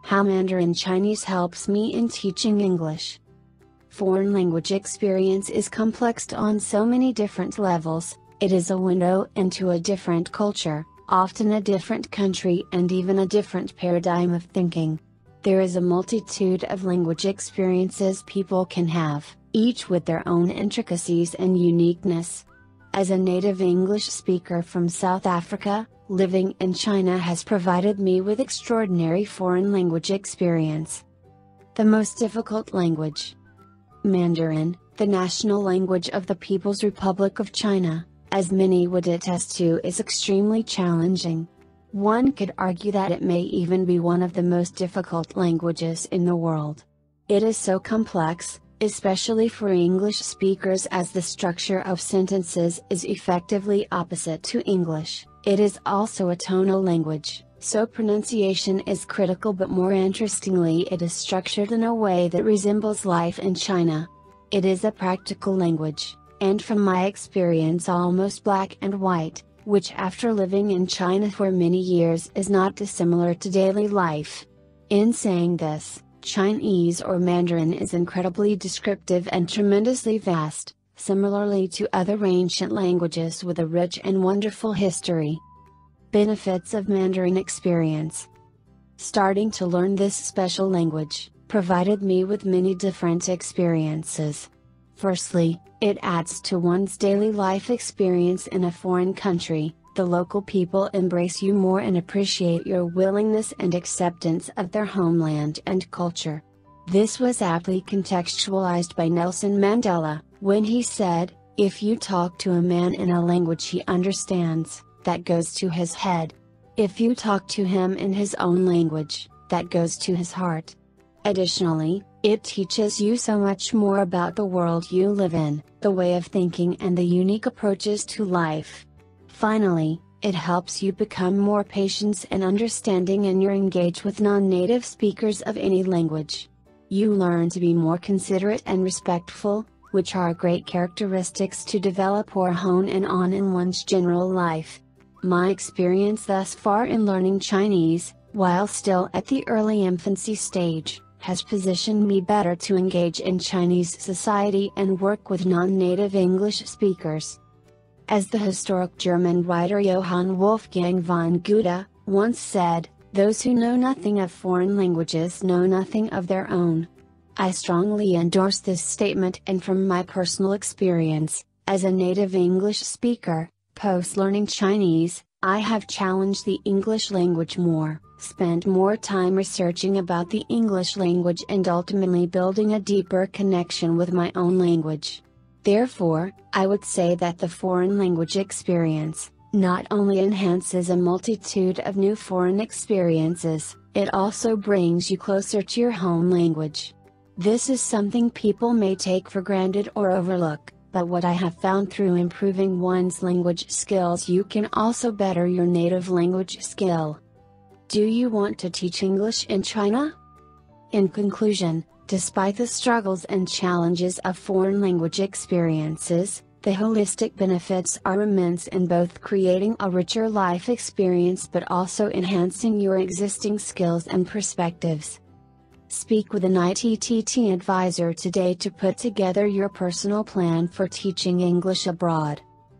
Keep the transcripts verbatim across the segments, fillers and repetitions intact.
How Mandarin Chinese helps me in teaching English. Foreign language experience is complex on so many different levels. It is a window into a different culture, often a different country and even a different paradigm of thinking. There is a multitude of language experiences people can have, each with their own intricacies and uniqueness. As a native English speaker from South Africa, living in China has provided me with extraordinary foreign language experience. The most difficult language. Mandarin, the national language of the People's Republic of China, as many would attest to, is extremely challenging. One could argue that it may even be one of the most difficult languages in the world. It is so complex, especially for English speakers, as the structure of sentences is effectively opposite to English. It is also a tonal language, so pronunciation is critical, but more interestingly it is structured in a way that resembles life in China. It is a practical language, and from my experience almost black and white, which after living in China for many years is not dissimilar to daily life. In saying this, Chinese or Mandarin is incredibly descriptive and tremendously vast, similarly to other ancient languages with a rich and wonderful history. Benefits of Mandarin experience. Starting to learn this special language provided me with many different experiences. Firstly, it adds to one's daily life experience in a foreign country. The local people embrace you more and appreciate your willingness and acceptance of their homeland and culture. This was aptly contextualized by Nelson Mandela, when he said, "If you talk to a man in a language he understands, that goes to his head. If you talk to him in his own language, that goes to his heart." Additionally, it teaches you so much more about the world you live in, the way of thinking and the unique approaches to life. Finally, it helps you become more patient and understanding in your engage with non-native speakers of any language. You learn to be more considerate and respectful, which are great characteristics to develop or hone in on in one's general life. My experience thus far in learning Chinese, while still at the early infancy stage, has positioned me better to engage in Chinese society and work with non-native English speakers. As the historic German writer Johann Wolfgang von Goethe once said, "Those who know nothing of foreign languages know nothing of their own." I strongly endorse this statement, and from my personal experience, as a native English speaker, post-learning Chinese, I have challenged the English language more, spent more time researching about the English language and ultimately building a deeper connection with my own language. Therefore, I would say that the foreign language experience not only enhances a multitude of new foreign experiences, it also brings you closer to your home language. This is something people may take for granted or overlook, but what I have found through improving one's language skills, you can also better your native language skill. Do you want to teach English in China? In conclusion, despite the struggles and challenges of foreign language experiences, the holistic benefits are immense in both creating a richer life experience but also enhancing your existing skills and perspectives. Speak with an I T T T advisor today to put together your personal plan for teaching English abroad.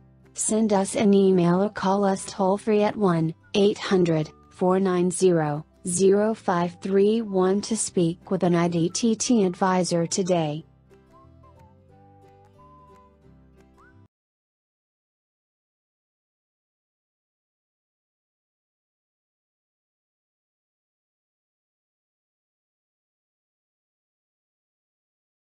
Send us an email or call us toll-free at one eight hundred, four nine zero, zero five three one to speak with an I T T T advisor today.